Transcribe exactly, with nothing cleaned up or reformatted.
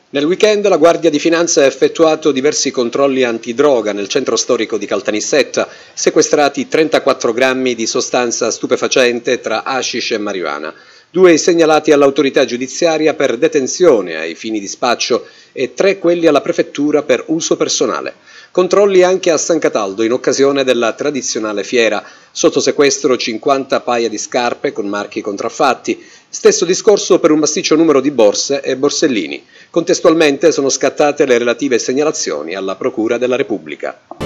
Nel weekend la Guardia di Finanza ha effettuato diversi controlli antidroga nel centro storico di Caltanissetta, sequestrati trentaquattro grammi di sostanza stupefacente tra hashish e marijuana. Due segnalati all'autorità giudiziaria per detenzione ai fini di spaccio e tre quelli alla prefettura per uso personale. Controlli anche a San Cataldo in occasione della tradizionale fiera. Sotto sequestro cinquanta paia di scarpe con marchi contraffatti. Stesso discorso per un massiccio numero di borse e borsellini. Contestualmente sono scattate le relative segnalazioni alla Procura della Repubblica.